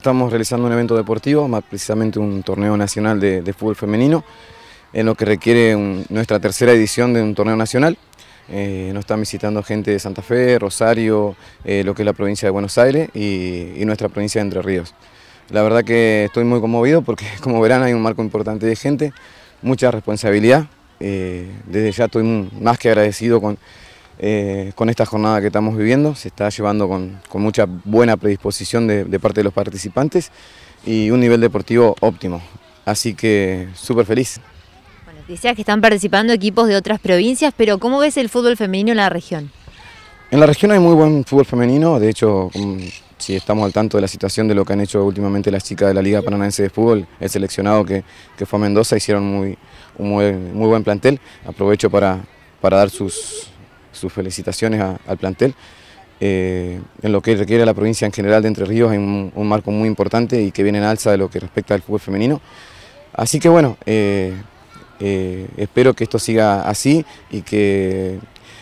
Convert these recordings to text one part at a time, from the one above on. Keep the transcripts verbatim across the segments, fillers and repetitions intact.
Estamos realizando un evento deportivo, más precisamente un torneo nacional de, de fútbol femenino, en lo que requiere un, nuestra tercera edición de un torneo nacional. Eh, nos están visitando gente de Santa Fe, Rosario, eh, lo que es la provincia de Buenos Aires y, y nuestra provincia de Entre Ríos. La verdad que estoy muy conmovido porque, como verán, hay un marco importante de gente, mucha responsabilidad. Eh, desde ya estoy más que agradecido con, eh, con esta jornada que estamos viviendo. Se está llevando con, con mucha buena predisposición de, de parte de los participantes y un nivel deportivo óptimo. Así que súper feliz. Bueno, decías que están participando equipos de otras provincias, pero ¿cómo ves el fútbol femenino en la región? En la región hay muy buen fútbol femenino, de hecho, si estamos al tanto de la situación de lo que han hecho últimamente las chicas de la Liga Paranaense de Fútbol, el seleccionado que, que fue a Mendoza, hicieron muy, un muy, muy buen plantel. Aprovecho para, para dar sus, sus felicitaciones a, al plantel. Eh, en lo que requiere la provincia en general de Entre Ríos hay un, un marco muy importante y que viene en alza de lo que respecta al fútbol femenino. Así que bueno, eh, eh, espero que esto siga así y que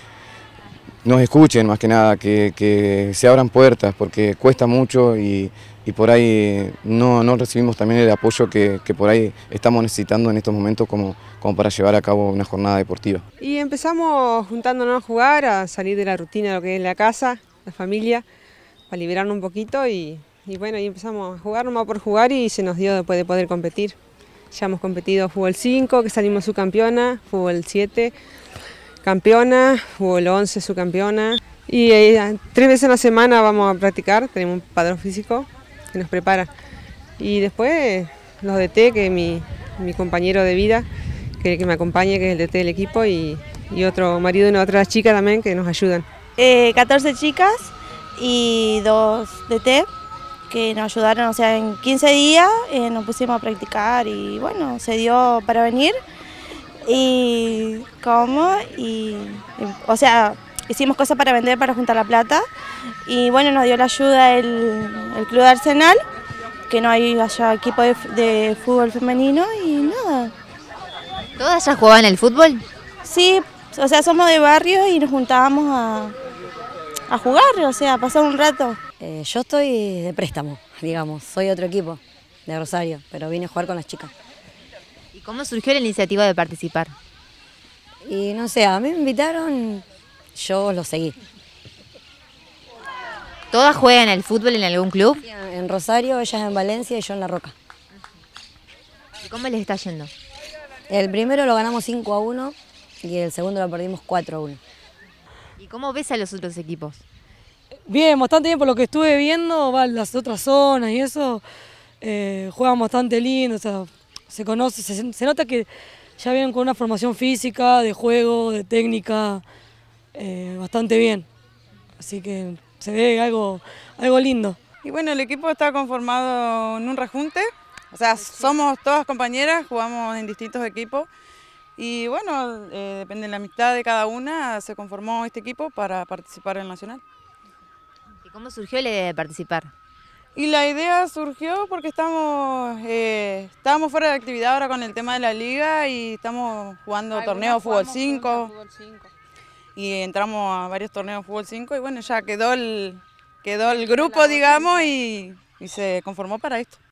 nos escuchen más que nada, que, que se abran puertas porque cuesta mucho y, y por ahí no, no recibimos también el apoyo que, que por ahí estamos necesitando en estos momentos como, como para llevar a cabo una jornada deportiva. Y empezamos juntándonos a jugar, a salir de la rutina de lo que es la casa, la familia, para liberarnos un poquito y, y bueno, y empezamos a jugar nomás por jugar y se nos dio después de poder competir. Ya hemos competido fútbol cinco, que salimos subcampeona, fútbol siete, campeona, fútbol once, subcampeona. Y eh, tres veces a la semana vamos a practicar, tenemos un padrón físico que nos prepara. Y después los D T, que es mi, mi compañero de vida, que, que me acompaña, que es el D T del equipo, y, y otro marido y una otra chica también que nos ayudan. Eh, catorce chicas y dos D T que nos ayudaron, o sea, en quince días eh, nos pusimos a practicar y bueno, se dio para venir. Y cómo, y, y, o sea, hicimos cosas para vender, para juntar la plata y bueno, nos dio la ayuda el, el Club de Arsenal, que no hay allá equipo de, de fútbol femenino y nada. ¿Todas ya jugaban al fútbol? Sí, o sea, somos de barrio y nos juntábamos a, a jugar, o sea, a pasar un rato. Eh, yo estoy de préstamo, digamos, soy otro equipo de Rosario, pero vine a jugar con las chicas. ¿Y cómo surgió la iniciativa de participar? Y no sé, a mí me invitaron, yo lo seguí. ¿Todas juegan al fútbol en algún club? En Rosario, ellas en Valencia y yo en La Roca. ¿Y cómo les está yendo? El primero lo ganamos cinco a uno y el segundo lo perdimos cuatro a uno. ¿Y cómo ves a los otros equipos? Bien, bastante bien por lo que estuve viendo, va, las otras zonas y eso, eh, juegan bastante lindo, o sea, se conoce, se, se nota que ya vienen con una formación física, de juego, de técnica, eh, bastante bien. Así que se ve algo, algo lindo. Y bueno, el equipo está conformado en un rejunte, o sea, somos todas compañeras, jugamos en distintos equipos y bueno, eh, depende de la amistad de cada una, se conformó este equipo para participar en el Nacional. ¿Y cómo surgió la idea de participar? Y la idea surgió porque estamos, eh, estábamos fuera de actividad ahora con el tema de la liga y estamos jugando Ay, torneos de fútbol cinco y entramos a varios torneos de fútbol cinco y bueno, ya quedó el, quedó el grupo, digamos, y, y se conformó para esto.